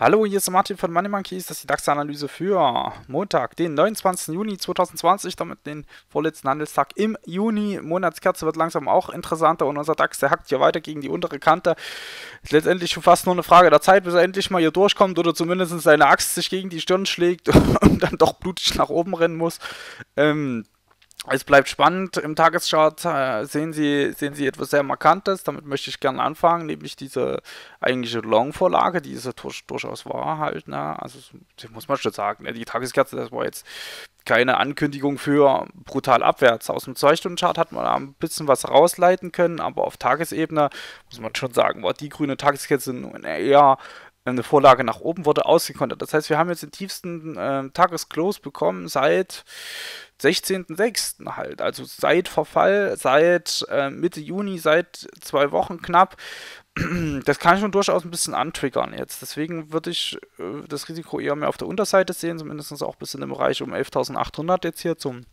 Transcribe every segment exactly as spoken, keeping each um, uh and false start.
Hallo, hier ist Martin von Money Monkeys. Das ist die DAX-Analyse für Montag, den neunundzwanzigsten Juni zweitausendzwanzig, damit den vorletzten Handelstag im Juni. Monatskerze wird langsam auch interessanter und unser DAX, der hackt hier weiter gegen die untere Kante. Ist letztendlich schon fast nur eine Frage der Zeit, bis er endlich mal hier durchkommt oder zumindest seine Axt sich gegen die Stirn schlägt und dann doch blutig nach oben rennen muss. Ähm... Es bleibt spannend. Im Tageschart äh, sehen Sie, sehen Sie etwas sehr Markantes. Damit möchte ich gerne anfangen, nämlich diese eigentliche Long-Vorlage, die es durch, durchaus war halt. Ne? Also das muss man schon sagen. Ne? Die Tageskerze, das war jetzt keine Ankündigung für brutal abwärts. Aus dem zwei Stunden Chart hat man da ein bisschen was rausleiten können, aber auf Tagesebene muss man schon sagen, war die grüne Tageskerze eher eine Vorlage nach oben, wurde ausgekontert. Das heißt, wir haben jetzt den tiefsten äh, Tagesclose bekommen seit sechzehnten sechsten halt, also seit Verfall, seit äh, Mitte Juni, seit zwei Wochen knapp. Das kann schon durchaus ein bisschen antriggern jetzt. Deswegen würde ich äh, das Risiko eher mehr auf der Unterseite sehen, zumindest auch bis in dem Bereich um elftausendachthundert jetzt hier zum,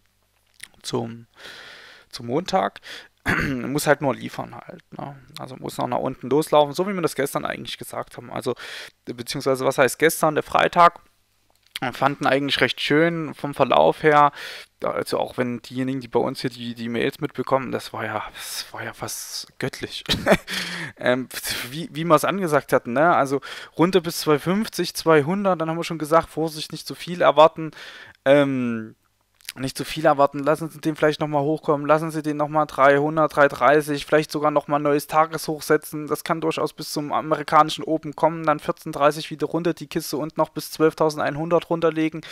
zum, zum Montag. Muss halt nur liefern halt, ne? Also muss noch nach unten loslaufen, so wie wir das gestern eigentlich gesagt haben. Also, beziehungsweise was heißt gestern, der Freitag, wir fanden eigentlich recht schön vom Verlauf her, also auch wenn diejenigen, die bei uns hier die, die Mails mitbekommen, das war ja, das war ja fast göttlich. ähm, wie, wie wir es angesagt hatten, ne? Also runter bis zweihundertfünfzig, zweihundert, dann haben wir schon gesagt, Vorsicht, nicht zu viel erwarten. Ähm, Nicht zu viel erwarten, lassen Sie den vielleicht nochmal hochkommen, lassen Sie den nochmal dreihundert, dreihundertdreißig, vielleicht sogar nochmal ein neues Tageshoch setzen, das kann durchaus bis zum amerikanischen Open kommen, dann vierzehn dreißig wieder runter, die Kiste und noch bis zwölftausendeinhundert runterlegen.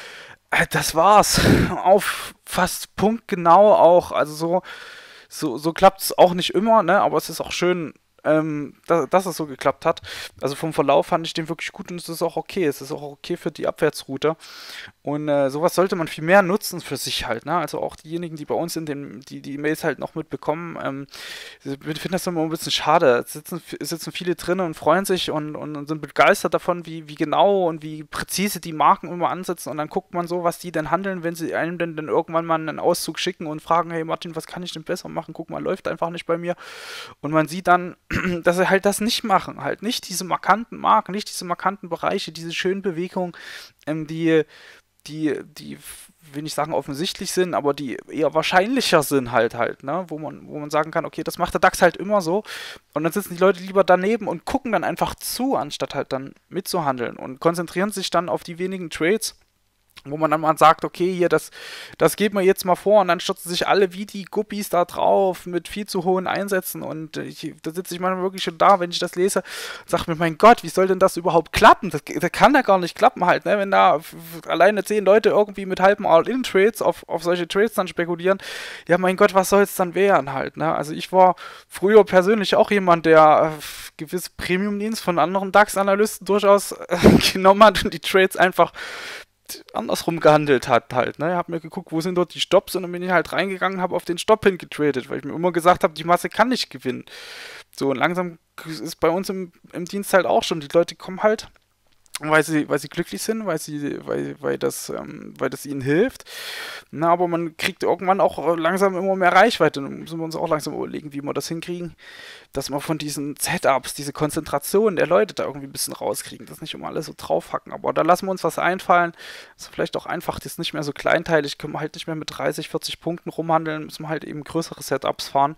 Äh, Das war's, auf fast punktgenau auch, also so, so, so klappt es auch nicht immer, ne? Aber es ist auch schön, ähm, dass, dass es so geklappt hat. Also vom Verlauf fand ich den wirklich gut und es ist auch okay, es ist auch okay für die Abwärtsroute. Und äh, sowas sollte man viel mehr nutzen für sich halt, ne? Also auch diejenigen, die bei uns in den, die die Mails halt noch mitbekommen, ähm, ich finde das immer ein bisschen schade. Es sitzen, es sitzen viele drin und freuen sich und, und, und sind begeistert davon, wie, wie genau und wie präzise die Marken immer ansetzen. Und dann guckt man so, was die denn handeln, wenn sie einem denn dann irgendwann mal einen Auszug schicken und fragen, hey Martin, was kann ich denn besser machen? Guck mal, läuft einfach nicht bei mir. Und man sieht dann, dass sie halt das nicht machen, halt nicht diese markanten Marken, nicht diese markanten Bereiche, diese schönen Bewegungen, ähm, die die, die, will nicht sagen offensichtlich sind, aber die eher wahrscheinlicher sind halt halt, ne, wo man, wo man sagen kann, okay, das macht der DAX halt immer so und dann sitzen die Leute lieber daneben und gucken dann einfach zu, anstatt halt dann mitzuhandeln und konzentrieren sich dann auf die wenigen Trades, wo man dann mal sagt, okay, hier, das, das geht mir jetzt mal vor und dann stürzen sich alle wie die Guppies da drauf mit viel zu hohen Einsätzen und ich, da sitze ich manchmal wirklich schon da, wenn ich das lese, und sage mir, mein Gott, wie soll denn das überhaupt klappen? Das, das kann ja gar nicht klappen halt, ne? Wenn da alleine zehn Leute irgendwie mit halben All-In-Trades auf, auf solche Trades dann spekulieren, ja mein Gott, was soll es dann werden halt, ne? Also ich war früher persönlich auch jemand, der äh, gewisse Premium-Dienst von anderen DAX-Analysten durchaus äh, genommen hat und die Trades einfach andersrum gehandelt hat halt, ne? Ich habe mir geguckt, wo sind dort die Stops und dann bin ich halt reingegangen, habe auf den Stopp hingetradet, weil ich mir immer gesagt habe, die Masse kann nicht gewinnen. So, und langsam ist bei uns im, im Dienst halt auch schon, die Leute kommen halt, weil sie, weil sie glücklich sind, weil sie, weil, weil das, ähm, weil das ihnen hilft. Na, aber man kriegt irgendwann auch langsam immer mehr Reichweite. Dann müssen wir uns auch langsam überlegen, wie wir das hinkriegen, dass wir von diesen Setups, diese Konzentration der Leute da irgendwie ein bisschen rauskriegen, das nicht immer alles so draufhacken. Aber da lassen wir uns was einfallen. Also vielleicht auch einfach, das nicht mehr so kleinteilig, können wir halt nicht mehr mit dreißig, vierzig Punkten rumhandeln, müssen wir halt eben größere Setups fahren.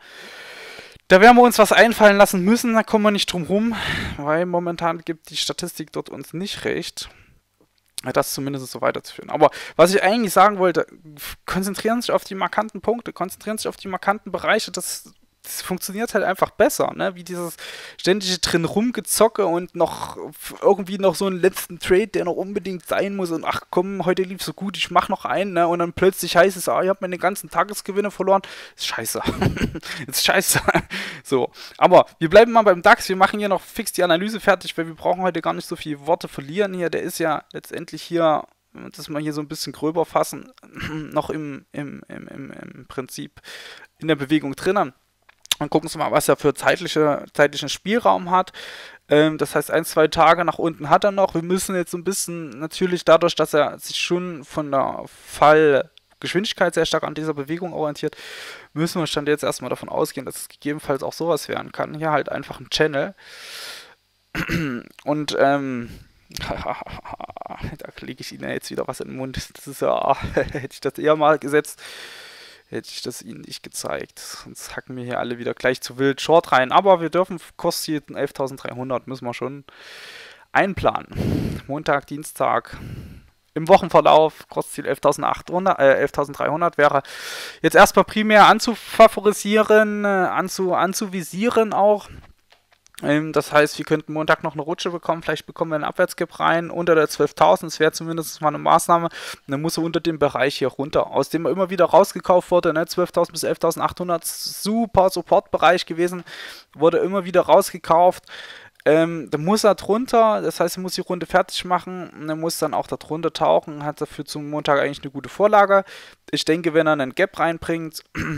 Da werden wir uns was einfallen lassen müssen, da kommen wir nicht drum rum, weil momentan gibt die Statistik dort uns nicht recht, das zumindest so weiterzuführen. Aber was ich eigentlich sagen wollte, konzentrieren sich auf die markanten Punkte, konzentrieren sich auf die markanten Bereiche, das, das funktioniert halt einfach besser, ne? Wie dieses ständige drin rumgezocke und noch irgendwie noch so einen letzten Trade, der noch unbedingt sein muss und ach komm, heute lief so gut, ich mach noch einen, ne? Und dann plötzlich heißt es, ah, ich habe meine ganzen Tagesgewinne verloren. Ist scheiße. Ist scheiße. So, aber wir bleiben mal beim DAX, wir machen hier noch fix die Analyse fertig, weil wir brauchen heute gar nicht so viele Worte verlieren hier, der ist ja letztendlich hier, das mal hier so ein bisschen gröber fassen, noch im, im, im, im, im Prinzip in der Bewegung drinnen. Und gucken wir mal, was er für zeitliche, zeitlichen Spielraum hat. Ähm, das heißt, ein, zwei Tage nach unten hat er noch. Wir müssen jetzt so ein bisschen, natürlich dadurch, dass er sich schon von der Fallgeschwindigkeit sehr stark an dieser Bewegung orientiert, müssen wir stand jetzt erstmal davon ausgehen, dass es gegebenenfalls auch sowas werden kann. Hier halt einfach ein Channel. Und ähm, Da lege ich Ihnen ja jetzt wieder was in den Mund. Das ist ja, hätte ich das eher mal gesetzt, hätte ich das Ihnen nicht gezeigt. Sonst hacken mir hier alle wieder gleich zu wild Short rein. Aber wir dürfen Kursziel elftausenddreihundert müssen wir schon einplanen. Montag, Dienstag. Im Wochenverlauf, Kursziel elftausendachthundert, äh, elftausenddreihundert wäre jetzt erstmal primär anzufavorisieren, äh, anzu, anzuvisieren auch. Ähm, das heißt, wir könnten Montag noch eine Rutsche bekommen, vielleicht bekommen wir einen Abwärtsgap rein unter der zwölftausend, das wäre zumindest mal eine Maßnahme. Und dann muss er unter dem Bereich hier runter, aus dem er immer wieder rausgekauft wurde, ne? zwölftausend bis elftausendachthundert, super Supportbereich gewesen, wurde immer wieder rausgekauft. Ähm, dann muss er drunter, das heißt, er muss die Runde fertig machen und er muss dann auch da drunter tauchen, hat dafür zum Montag eigentlich eine gute Vorlage. Ich denke, wenn er einen Gap reinbringt,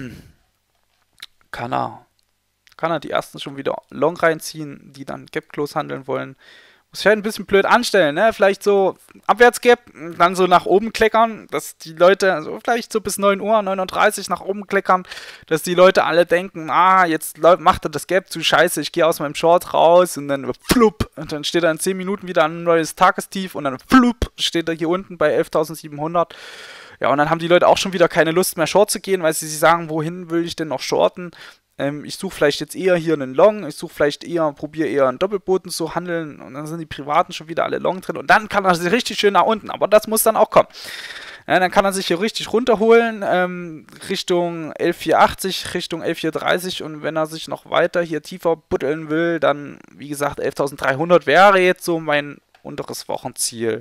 kann er, kann er die ersten schon wieder Long reinziehen, die dann Gap Close handeln wollen. Muss ich halt ein bisschen blöd anstellen, ne? Vielleicht so Abwärtsgap, dann so nach oben kleckern, dass die Leute, also vielleicht so bis neun Uhr, neun Uhr dreißig nach oben kleckern, dass die Leute alle denken, ah, jetzt macht er das Gap zu scheiße, ich gehe aus meinem Short raus und dann flupp, und dann steht er in zehn Minuten wieder ein neues Tagestief und dann flupp, steht er hier unten bei elftausendsiebenhundert. Ja, und dann haben die Leute auch schon wieder keine Lust mehr Short zu gehen, weil sie sich sagen, wohin will ich denn noch shorten? Ähm, ich suche vielleicht jetzt eher hier einen Long, ich suche vielleicht eher, probiere eher einen Doppelboden zu handeln und dann sind die Privaten schon wieder alle Long drin und dann kann er sich richtig schön nach unten, aber das muss dann auch kommen. Ja, dann kann er sich hier richtig runterholen, ähm, Richtung elf vierhundertachtzig, Richtung elf vierhundertdreißig und wenn er sich noch weiter hier tiefer buddeln will, dann, wie gesagt, elftausenddreihundert wäre jetzt so mein unteres Wochenziel.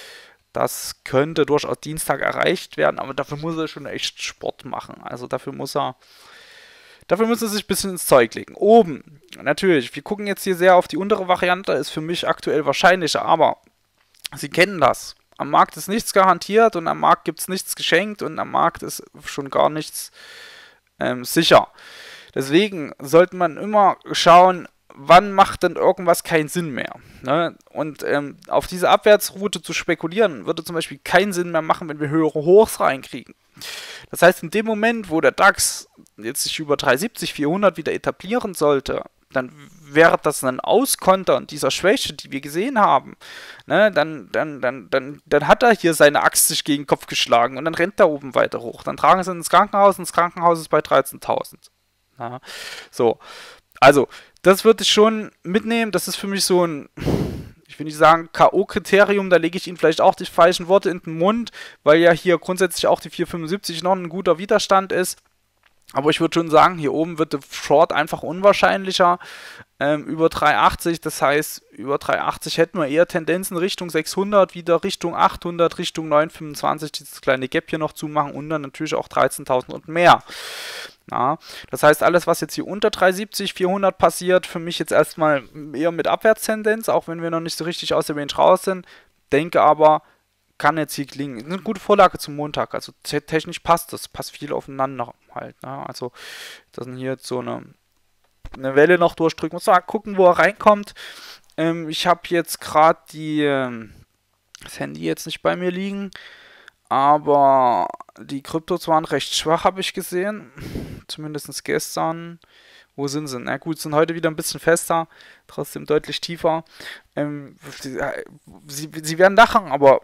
Das könnte durchaus Dienstag erreicht werden, aber dafür muss er schon echt Sport machen. Also dafür muss er Dafür müssen sie sich ein bisschen ins Zeug legen. Oben, natürlich, wir gucken jetzt hier sehr auf die untere Variante, ist für mich aktuell wahrscheinlicher, aber Sie kennen das. Am Markt ist nichts garantiert und am Markt gibt es nichts geschenkt und am Markt ist schon gar nichts ähm, sicher. Deswegen sollte man immer schauen, wann macht denn irgendwas keinen Sinn mehr. Ne? Und ähm, auf diese Abwärtsroute zu spekulieren, würde zum Beispiel keinen Sinn mehr machen, wenn wir höhere Hochs reinkriegen. Das heißt, in dem Moment, wo der DAX jetzt sich über dreihundertsiebzig, vierhundert wieder etablieren sollte, dann wäre das ein Auskontern dieser Schwäche, die wir gesehen haben. Ne, dann, dann, dann, dann, dann hat er hier seine Axt sich gegen den Kopf geschlagen und dann rennt er oben weiter hoch. Dann tragen sie ihn ins Krankenhaus und das Krankenhaus ist bei dreizehntausend. Ja, so, also, das würde ich schon mitnehmen. Das ist für mich so ein, ich will nicht sagen K O-Kriterium, da lege ich Ihnen vielleicht auch die falschen Worte in den Mund, weil ja hier grundsätzlich auch die vier fünfundsiebzig noch ein guter Widerstand ist. Aber ich würde schon sagen, hier oben wird der Short einfach unwahrscheinlicher, ähm, über drei achtzig, das heißt, über drei achtzig hätten wir eher Tendenzen Richtung sechshundert, wieder Richtung achthundert, Richtung neun fünfundzwanzig, dieses kleine Gap hier noch zumachen und dann natürlich auch dreizehntausend und mehr. Ja, das heißt, alles, was jetzt hier unter dreihundertsiebzig, vierhundert passiert, für mich jetzt erstmal eher mit Abwärtstendenz, auch wenn wir noch nicht so richtig aus der Range raus sind, denke aber, kann jetzt hier klingen. Eine gute Vorlage zum Montag, also technisch passt das, passt viel aufeinander halt. Ne? Also, dass wir hier jetzt so eine, eine Welle noch durchdrücken, muss mal gucken, wo er reinkommt. Ähm, ich habe jetzt gerade die äh, das Handy jetzt nicht bei mir liegen, aber die Kryptos waren recht schwach, habe ich gesehen. Zumindest gestern. Wo sind sie? Na gut, sind heute wieder ein bisschen fester, trotzdem deutlich tiefer. Ähm, sie, sie, sie werden lachen, aber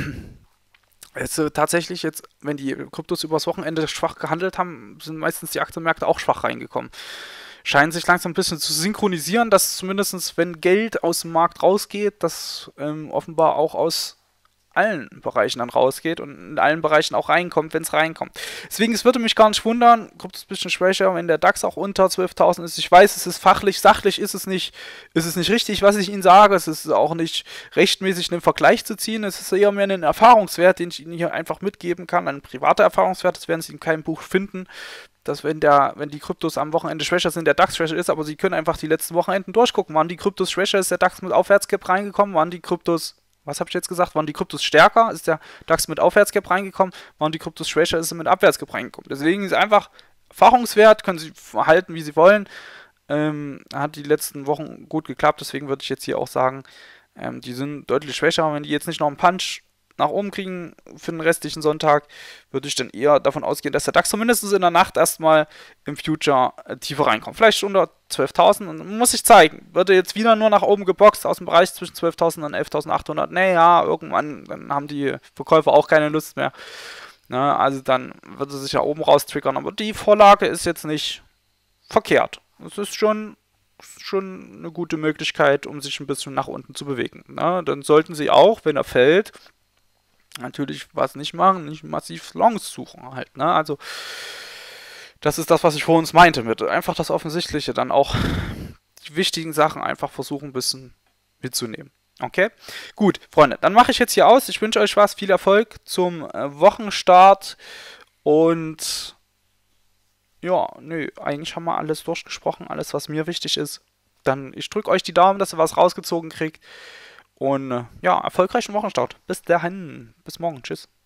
jetzt, äh, tatsächlich jetzt, wenn die Kryptos übers Wochenende schwach gehandelt haben, sind meistens die Aktienmärkte auch schwach reingekommen. Scheinen sich langsam ein bisschen zu synchronisieren, dass zumindest, wenn Geld aus dem Markt rausgeht, das ähm, offenbar auch aus allen Bereichen dann rausgeht und in allen Bereichen auch reinkommt, wenn es reinkommt. Deswegen, es würde mich gar nicht wundern, kommt es ein bisschen schwächer, wenn der DAX auch unter zwölftausend ist. Ich weiß, es ist fachlich, sachlich ist es nicht, ist es nicht richtig, was ich Ihnen sage. Es ist auch nicht rechtmäßig einen Vergleich zu ziehen. Es ist eher mehr ein Erfahrungswert, den ich Ihnen hier einfach mitgeben kann. Ein privater Erfahrungswert, das werden Sie in keinem Buch finden, dass wenn der, wenn die Kryptos am Wochenende schwächer sind, der DAX schwächer ist, aber Sie können einfach die letzten Wochenenden durchgucken. Waren die Kryptos schwächer, ist der DAX mit Aufwärtsgap reingekommen, waren die Kryptos Was habe ich jetzt gesagt? Waren die Kryptos stärker? Ist der DAX mit Aufwärtsgap reingekommen? Waren die Kryptos schwächer? Ist er mit Abwärtsgap reingekommen? Deswegen ist einfach Erfahrungswert, können Sie halten, wie Sie wollen. Ähm, hat die letzten Wochen gut geklappt, deswegen würde ich jetzt hier auch sagen, ähm, die sind deutlich schwächer. Wenn die jetzt nicht noch einen Punch nach oben kriegen für den restlichen Sonntag, würde ich dann eher davon ausgehen, dass der DAX zumindest in der Nacht erstmal im Future äh, tiefer reinkommt. Vielleicht unter zwölftausend, und muss sich zeigen. Würde jetzt wieder nur nach oben geboxt aus dem Bereich zwischen zwölftausend und elftausendachthundert. Naja, irgendwann dann haben die Verkäufer auch keine Lust mehr. Na, also dann würde sich ja oben raus triggern. Aber die Vorlage ist jetzt nicht verkehrt. Es ist schon schon eine gute Möglichkeit, um sich ein bisschen nach unten zu bewegen. Na, dann sollten Sie auch, wenn er fällt, natürlich was nicht machen, nicht massiv Longs suchen halt, ne? Also das ist das, was ich vor uns meinte, mit einfach das Offensichtliche, dann auch die wichtigen Sachen einfach versuchen, ein bisschen mitzunehmen. Okay? Gut, Freunde, dann mache ich jetzt hier aus. Ich wünsche euch was, viel Erfolg zum äh, Wochenstart und ja, nö, eigentlich haben wir alles durchgesprochen, alles, was mir wichtig ist. Dann, ich drücke euch die Daumen, dass ihr was rausgezogen kriegt. Und ja, erfolgreichen Wochenstart. Bis dahin. Bis morgen. Tschüss.